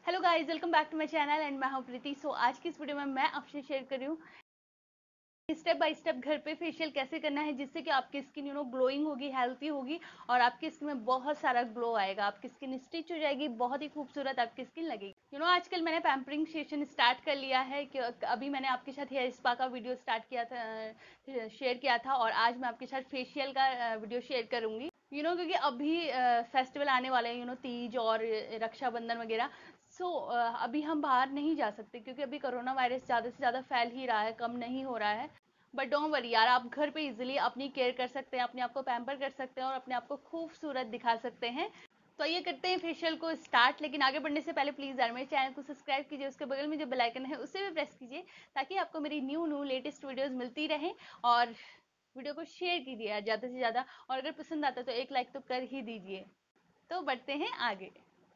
Hello guys, welcome back to my channel and मैं हूं प्रीति। सो आज की इस वीडियो में मैं आपसे शेयर कर रही हूँ स्टेप बाय स्टेप घर पे फेशियल कैसे करना है जिससे कि आपकी स्किन ग्लोइंग होगी, हेल्थी होगी और आपकी स्किन में बहुत सारा ग्लो आएगा। आपकी स्किन स्टिच हो जाएगी, बहुत ही खूबसूरत आपकी स्किन लगेगी। आजकल मैंने पैम्परिंग सेशन स्टार्ट कर लिया है कि अभी मैंने आपके साथ हेयर स्पा का वीडियो स्टार्ट किया था, शेयर किया था और आज मैं आपके साथ फेशियल का वीडियो शेयर करूंगी। क्योंकि अभी फेस्टिवल आने वाले हैं, तीज और रक्षाबंधन वगैरह। अभी हम बाहर नहीं जा सकते क्योंकि अभी कोरोना वायरस ज़्यादा से ज़्यादा फैल ही रहा है, कम नहीं हो रहा है। बट डोंट वरी यार, आप घर पे इजीली अपनी केयर कर सकते हैं, अपने आप को पैम्पर कर सकते हैं और अपने आप को खूबसूरत दिखा सकते हैं। तो ये करते हैं फेशियल को स्टार्ट। लेकिन आगे बढ़ने से पहले प्लीज़ यार मेरे चैनल को सब्सक्राइब कीजिए, उसके बगल में जो बेल आइकन है उसे भी प्रेस कीजिए ताकि आपको मेरी न्यू लेटेस्ट वीडियोस मिलती रहें। और वीडियो को शेयर कीजिए यार ज़्यादा से ज़्यादा, और अगर पसंद आता है तो एक लाइक तो कर ही दीजिए। तो बढ़ते हैं आगे।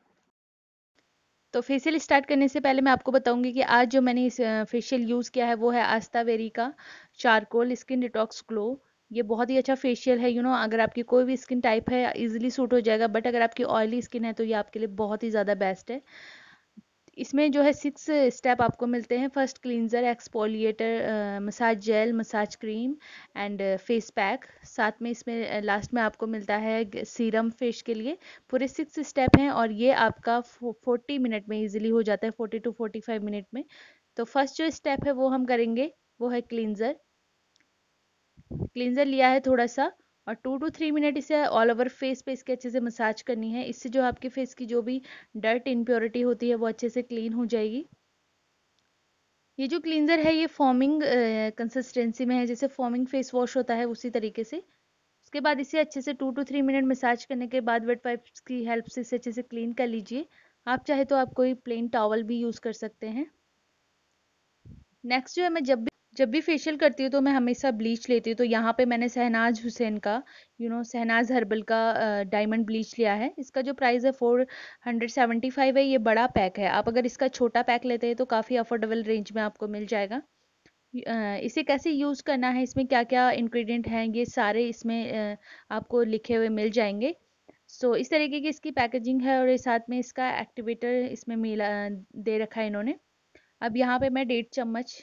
तो फेशियल स्टार्ट करने से पहले मैं आपको बताऊंगी कि आज जो मैंने इस फेशियल यूज़ किया है वो है आस्था वेरी का चारकोल स्किन डिटॉक्स ग्लो। ये बहुत ही अच्छा फेशियल है। अगर आपकी कोई भी स्किन टाइप है इजीली सूट हो जाएगा, बट अगर आपकी ऑयली स्किन है तो ये आपके लिए बहुत ही ज़्यादा बेस्ट है। इसमें जो है 6 स्टेप आपको मिलते हैं। First cleanser, exfoliator, massage gel, massage cream and face pack. साथ में इसमें लास्ट में आपको मिलता है सीरम फेस के लिए। पूरे 6 स्टेप हैं और ये आपका 40 मिनट में इजीली हो जाता है, 40 टू 45 मिनट में। तो फर्स्ट जो स्टेप है वो हम करेंगे, वो है क्लींजर। क्लींजर लिया है थोड़ा सा और 2 to 3 मिनट इसे ऑल ओवर फेस पे इसके अच्छे से मसाज करनी है। इससे जो आपके फेस की जो भी डर्ट इम्प्योरिटी होती है वो अच्छे से क्लीन हो जाएगी। ये जो क्लींजर है ये फॉर्मिंग कंसिस्टेंसी में है, जैसे फॉर्मिंग फेस वॉश होता है उसी तरीके से। उसके बाद इसे अच्छे से 2 to 3 मिनट मसाज करने के बाद वेट वाइप्स की हेल्प से इसे अच्छे से क्लीन कर लीजिए। आप चाहे तो आप कोई प्लेन टॉवल भी यूज़ कर सकते हैं। नेक्स्ट जो है, मैं जब भी फेशियल करती हूँ तो मैं हमेशा ब्लीच लेती हूँ। तो यहाँ पे मैंने शहनाज हुसैन का शहनाज हर्बल का डायमंड ब्लीच लिया है। इसका जो प्राइस है 475 है। ये बड़ा पैक है, आप अगर इसका छोटा पैक लेते हैं तो काफ़ी अफोर्डेबल रेंज में आपको मिल जाएगा। इसे कैसे यूज़ करना है, इसमें क्या क्या इंग्रेडिएंट हैं, ये सारे इसमें आपको लिखे हुए मिल जाएंगे। इस तरीके की इसकी पैकेजिंग है और ये साथ में इसका एक्टिवेटर इसमें मिला दे रखा है इन्होंने। अब यहाँ पे मैं 1.5 चम्मच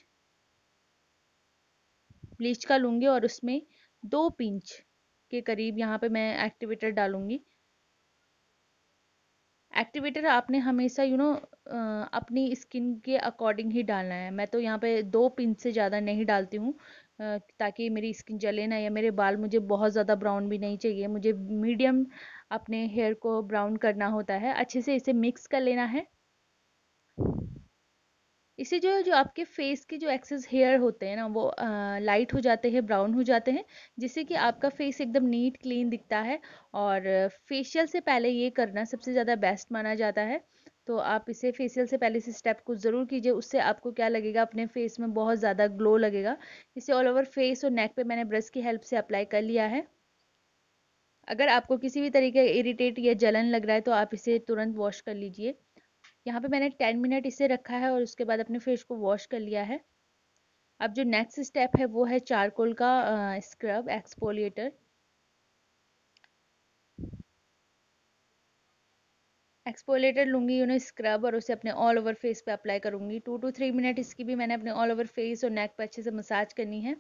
ब्लीच का लूंगी और उसमें 2 पिंच के करीब यहाँ पे मैं एक्टिवेटर डालूंगी। एक्टिवेटर आपने हमेशा अपनी स्किन के अकॉर्डिंग ही डालना है। मैं तो यहाँ पे 2 पिंच से ज़्यादा नहीं डालती हूँ, ताकि मेरी स्किन जले ना, या मेरे बाल मुझे बहुत ज़्यादा ब्राउन भी नहीं चाहिए, मुझे मीडियम अपने हेयर को ब्राउन करना होता है। अच्छे से इसे मिक्स कर लेना है। इससे जो आपके फेस के जो एक्सेस हेयर होते हैं ना वो लाइट हो जाते हैं, ब्राउन हो जाते हैं, जिससे कि आपका फेस एकदम नीट क्लीन दिखता है। और फेशियल से पहले ये करना सबसे ज़्यादा बेस्ट माना जाता है। तो आप इसे फेशियल से पहले इस स्टेप को ज़रूर कीजिए। उससे आपको क्या लगेगा, अपने फेस में बहुत ज़्यादा ग्लो लगेगा। इसे ऑल ओवर फेस और नेक पे मैंने ब्रश की हेल्प से अप्लाई कर लिया है। अगर आपको किसी भी तरीके का इरिटेट या जलन लग रहा है तो आप इसे तुरंत वॉश कर लीजिए। यहाँ पे मैंने 10 मिनट इसे रखा है और उसके बाद अपने फेस को वॉश कर लिया है। अब जो नेक्स्ट स्टेप है वो है चारकोल का स्क्रब एक्सफोलिएटर। एक्सफोलिएटर लूंगी स्क्रब और उसे अपने ऑल ओवर फेस पे अप्लाई करूंगी। 2 to 3 मिनट इसकी भी मैंने अपने ऑल ओवर फेस और नेक पे अच्छे से मसाज करनी है।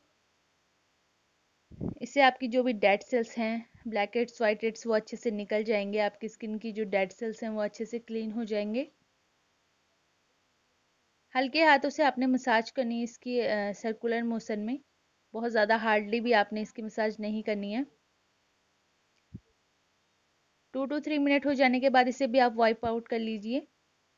इससे आपकी जो भी डेड सेल्स हैं, ब्लैक हेड्स, व्हाइट हेड्स, वो अच्छे से निकल जाएंगे। आपकी स्किन की जो डेड सेल्स हैं वो अच्छे से क्लीन हो जाएंगे। हल्के हाथों से आपने मसाज करनी है इसकी सर्कुलर मोशन में, बहुत ज़्यादा हार्डली भी आपने इसकी मसाज नहीं करनी है। 2 to 3 मिनट हो जाने के बाद इसे भी आप वाइप आउट कर लीजिए।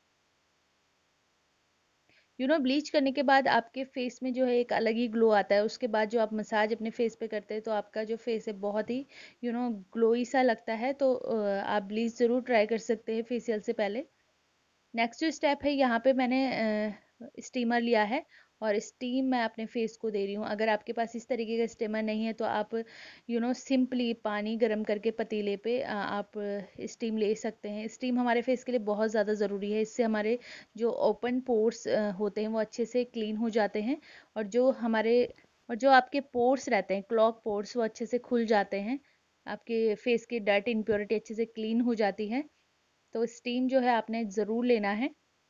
ब्लीच करने के बाद आपके फेस में जो है एक अलग ही ग्लो आता है। उसके बाद जो आप मसाज अपने फेस पे करते हैं तो आपका जो फेस है बहुत ही ग्लोई सा लगता है। तो आप ब्लीच ज़रूर ट्राई कर सकते हैं फेशियल से पहले। नेक्स्ट जो स्टेप है, यहाँ पे मैंने स्टीमर लिया है और स्टीम मैं अपने फेस को दे रही हूँ। अगर आपके पास इस तरीके का स्टीमर नहीं है तो आप सिंपली पानी गर्म करके पतीले पे आप स्टीम ले सकते हैं। स्टीम हमारे फेस के लिए बहुत ज़्यादा ज़रूरी है। इससे हमारे जो ओपन पोर्स होते हैं वो अच्छे से क्लीन हो जाते हैं और जो आपके पोर्स रहते हैं, क्लॉग पोर्स, वो अच्छे से खुल जाते हैं। आपके फेस की डर्ट इम्प्योरिटी अच्छे से क्लीन हो जाती है। तो स्टीम जो है आपने ज़रूर लेना है।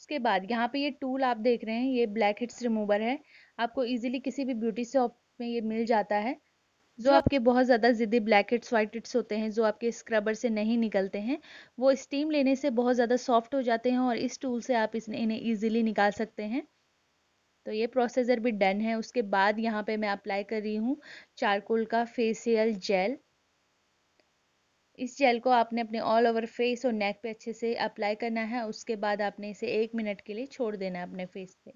उसके बाद यहाँ पे ये टूल आप देख रहे हैं, ये ब्लैक हेड्स रिमूवर है। आपको इजीली किसी भी ब्यूटी शॉप में ये मिल जाता है। जो आपके बहुत ज़्यादा ज़िद्दी ब्लैक हेड्स वाइट हेड्स होते हैं, जो आपके स्क्रबर से नहीं निकलते हैं, वो स्टीम लेने से बहुत ज़्यादा सॉफ्ट हो जाते हैं और इस टूल से आप इन्हें ईजिली निकाल सकते हैं। तो ये प्रोसीजर भी डन है। उसके बाद यहाँ पे मैं अप्लाई कर रही हूँ चारकोल का फेशियल जेल। इस जेल को आपने अपने ऑल ओवर फेस और नेक पे अच्छे से अप्लाई करना है। उसके बाद आपने इसे 1 मिनट के लिए छोड़ देना है अपने फेस पे।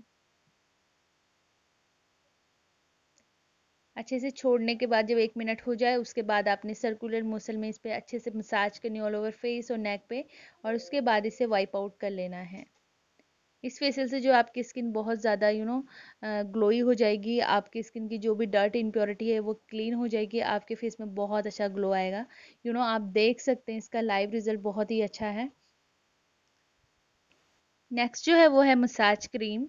अच्छे से छोड़ने के बाद जब 1 मिनट हो जाए, उसके बाद आपने सर्कुलर मोशन में इस पे अच्छे से मसाज करनी ऑल ओवर फेस और नेक पे, और उसके बाद इसे वाइप आउट कर लेना है। इस फेशियल से जो आपकी स्किन बहुत ज़्यादा ग्लोई हो जाएगी। आपकी स्किन की जो भी डर्ट इम्प्योरिटी है वो क्लीन हो जाएगी। आपके फेस में बहुत अच्छा ग्लो आएगा। आप देख सकते हैं इसका लाइव रिजल्ट बहुत ही अच्छा है। नेक्स्ट जो है वो है मसाज क्रीम।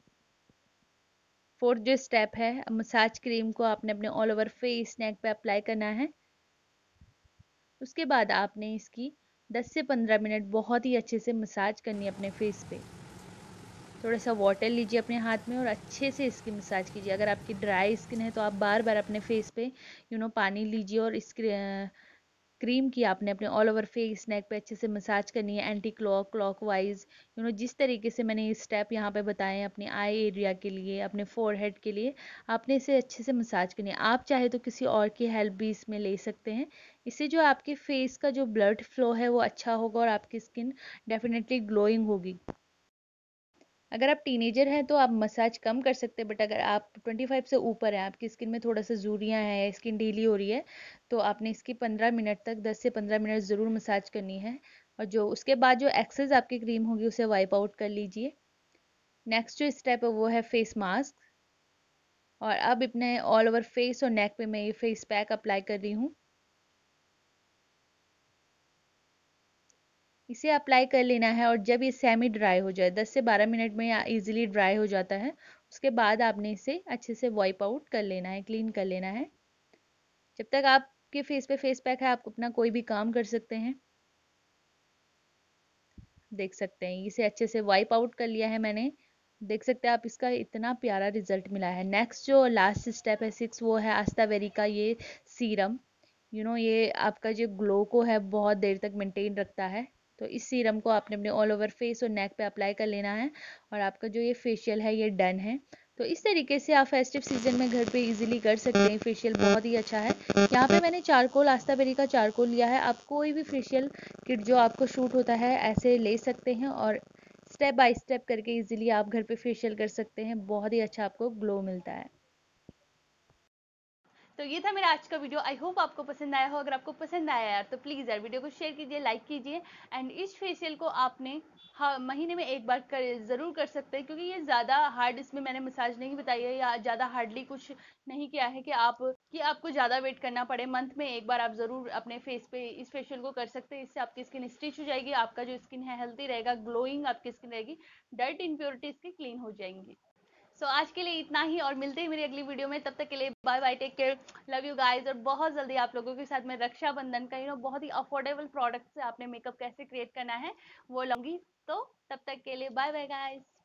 फोर्थ जो स्टेप है, मसाज क्रीम को आपने अपने ऑल ओवर फेस नेक पे अप्लाई करना है। उसके बाद आपने इसकी 10 से 15 मिनट बहुत ही अच्छे से मसाज करनी है अपने फेस पे। थोड़ा सा वाटर लीजिए अपने हाथ में और अच्छे से इसकी मसाज कीजिए। अगर आपकी ड्राई स्किन है तो आप बार बार अपने फेस पे पानी लीजिए, और इस क्रीम की आपने अपने ऑल ओवर फेस नेक पे अच्छे से मसाज करनी है, एंटी क्लॉक वाइज। जिस तरीके से मैंने ये स्टेप यहाँ पे बताए हैं अपने आई एरिया के लिए, अपने फोरहेड के लिए, आपने इसे अच्छे से मसाज करनी है। आप चाहे तो किसी और की हेल्प भी इसमें ले सकते हैं। इससे जो आपके फेस का जो ब्लड फ्लो है वो अच्छा होगा और आपकी स्किन डेफिनेटली ग्लोइंग होगी। अगर आप टीनेजर हैं तो आप मसाज कम कर सकते हैं, बट अगर आप 25 से ऊपर हैं, आपकी स्किन में थोड़ा सा झुर्रियाँ हैं, स्किन ढीली हो रही है, तो आपने इसकी 15 मिनट तक 10 से 15 मिनट ज़रूर मसाज करनी है। और जो उसके बाद जो एक्सेस आपकी क्रीम होगी उसे वाइप आउट कर लीजिए। नेक्स्ट जो स्टेप है वो है फेस मास्क। और अब अपने ऑल ओवर फेस और नेक पे मैं ये फेस पैक अप्लाई कर रही हूँ। इसे अप्लाई कर लेना है और जब ये सेमी ड्राई हो जाए, 10 से 12 मिनट में इजीली ड्राई हो जाता है, उसके बाद आपने इसे अच्छे से वाइप आउट कर लेना है, क्लीन कर लेना है। जब तक आपके फेस पे फेस पैक है, आप अपना कोई भी काम कर सकते हैं। देख सकते हैं इसे अच्छे से वाइप आउट कर लिया है मैंने। देख सकते हैं आप, इसका इतना प्यारा रिजल्ट मिला है। नेक्स्ट जो लास्ट स्टेप है 6, वो है आस्तावेरी का ये सीरम। ये आपका जो ग्लो को है बहुत देर तक मेंटेन रखता है। तो इस सीरम को आपने अपने ऑल ओवर फेस और नेक पे अप्लाई कर लेना है, और आपका जो ये फेशियल है ये डन है। तो इस तरीके से आप फेस्टिव सीजन में घर पे इजीली कर सकते हैं। फेशियल बहुत ही अच्छा है। यहाँ पे मैंने चारकोल, आस्ताबेरी का चारकोल लिया है। आप कोई भी फेशियल किट जो आपको शूट होता है ऐसे ले सकते हैं, और स्टेप बाय स्टेप करके इजीली आप घर पे फेशियल कर सकते हैं। बहुत ही अच्छा आपको ग्लो मिलता है। तो ये था मेरा आज का वीडियो। आई होप आपको पसंद आया हो। अगर आपको पसंद आया यार तो प्लीज़ यार वीडियो को शेयर कीजिए, लाइक कीजिए। एंड इस फेशियल को आपने हाँ महीने में एक बार ज़रूर कर सकते हैं, क्योंकि ये ज़्यादा हार्ड इसमें मैंने मसाज नहीं बताई है, या ज़्यादा हार्डली कुछ नहीं किया है कि आपको ज़्यादा वेट करना पड़े। मंथ में एक बार आप ज़रूर अपने फेस पे इस फेशियल को कर सकते हैं। इससे आपकी स्किन स्टिच हो जाएगी, आपका जो स्किन है हेल्थी रहेगा, ग्लोइंग आपकी स्किन रहेगी, डर्ट इम्प्योरिटीज की क्लीन हो जाएंगी। आज के लिए इतना ही, और मिलते हैं मेरी अगली वीडियो में। तब तक के लिए bye bye, take care, love you guys. और बहुत जल्दी आप लोगों के साथ मैं रक्षाबंधन का बहुत ही अफोर्डेबल प्रोडक्ट से आपने मेकअप कैसे क्रिएट करना है वो लाऊंगी। तो तब तक के लिए बाय बाय गाइस।